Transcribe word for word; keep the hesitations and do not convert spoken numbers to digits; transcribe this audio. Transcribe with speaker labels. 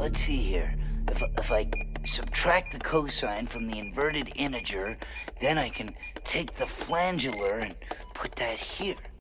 Speaker 1: let's see here. If, if I subtract the cosine from the inverted integer, then I can take the flangular and put that here.